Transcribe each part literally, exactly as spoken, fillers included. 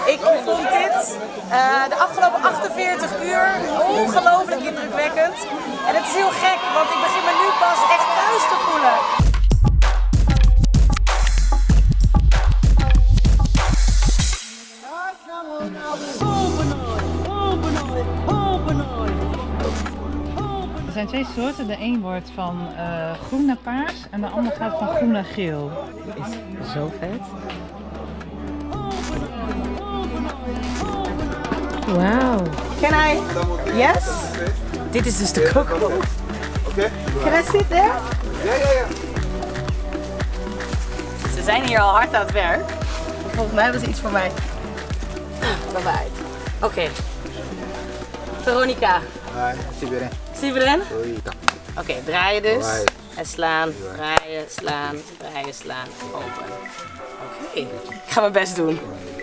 Ik vond dit uh, de afgelopen achtenveertig uur ongelooflijk indrukwekkend. En het is heel gek, want ik begin me nu pas echt thuis te voelen. Er zijn twee soorten. De een wordt van uh, groen naar paars en de ander gaat van groen naar geel. Is zo vet. Wow. Can I? Yes? Dit is dus de coco. Oké. Can I sit there? Ja, ja, ja. Ze zijn hier al hard aan het werk. Volgens mij hebben ze iets voor mij. Kom maar uit. Oké. Okay. Veronica. Hai, Siberen. Siberen? Oké, okay, draaien dus. En slaan, draaien, slaan, draaien, slaan, open. Oké, okay. Ik ga mijn best doen.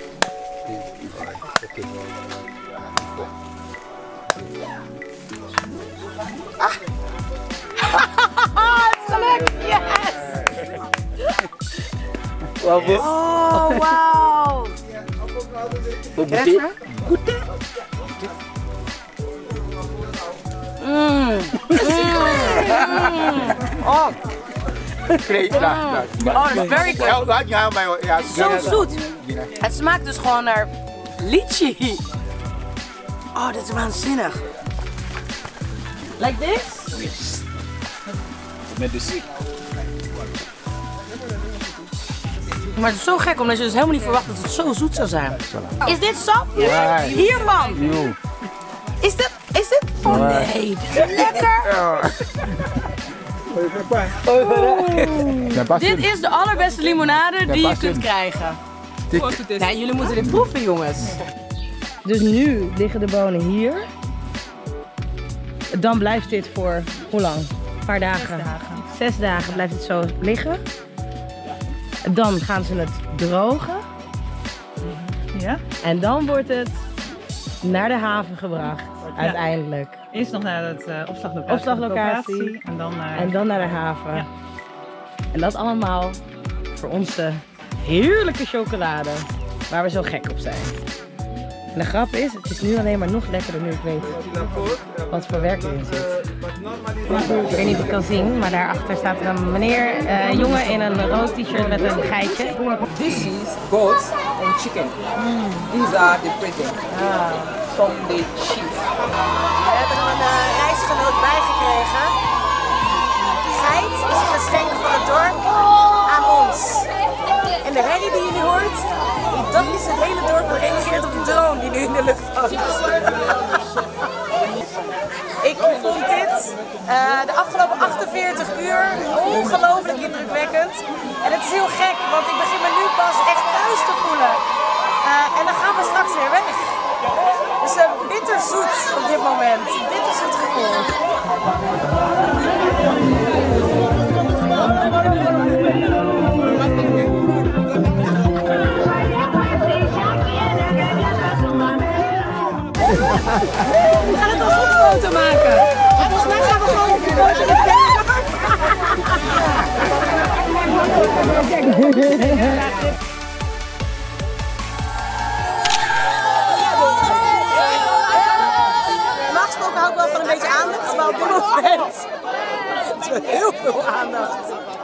Ah! Het is gelukt! Yes! Oh, wauw! Goedé? Goedé? Mmm! Oh! Great, oh, dat is very good. Zo zoet. Het smaakt dus gewoon naar lychee. Oh, dit is waanzinnig. Like this? Yes. Met de zee. Maar het is zo gek, omdat je dus helemaal niet verwacht dat het zo zoet zou zijn. Is dit sap? Ja. Hiervan? Is dit? Is dit? Oh nee, dit is lekker. Oh. Dit is de allerbeste limonade die je kunt krijgen. Ja, jullie moeten dit proeven, jongens. Dus nu liggen de bonen hier. Dan blijft dit voor hoe lang? Een paar dagen. Zes dagen. Zes dagen blijft het zo liggen. Dan gaan ze het drogen. Ja. En dan wordt het naar de haven gebracht, ja. Uiteindelijk. Eerst nog naar het uh, opslaglocatie. Opslaglocatie. En dan naar, en dan naar de haven. Ja. En dat allemaal voor onze heerlijke chocolade, waar we zo gek op zijn. En de grap is, het is nu alleen maar nog lekkerder nu ik weet wat voor werk erin zit. Ik weet niet of je kan zien, maar daarachter staat er een meneer, uh, jongen in een rood t-shirt met een geitje. This is goat and chicken. Mm. These are the present ah. from the chief. We hebben er een uh, reisgenoot bijgekregen. Geit is een geschenk van het dorp aan ons. En de herrie die je nu hoort, dat is het hele dorp dat reageert op die drone die nu in de lucht hangt. Ik vond dit uh, de afgelopen achtenveertig uur ongelooflijk indrukwekkend. En het is heel gek, want ik begin me nu pas echt thuis te voelen. Uh, en dan gaan we straks weer weg. Dus uh, bitterzoet op dit moment. Dit is het gevoel. We gaan het als groepsfoto maken. En volgens mij gaan we gewoon op de foto met normaal gesproken hou ik wel van een beetje aandacht, maar op dit moment is wel heel veel aandacht.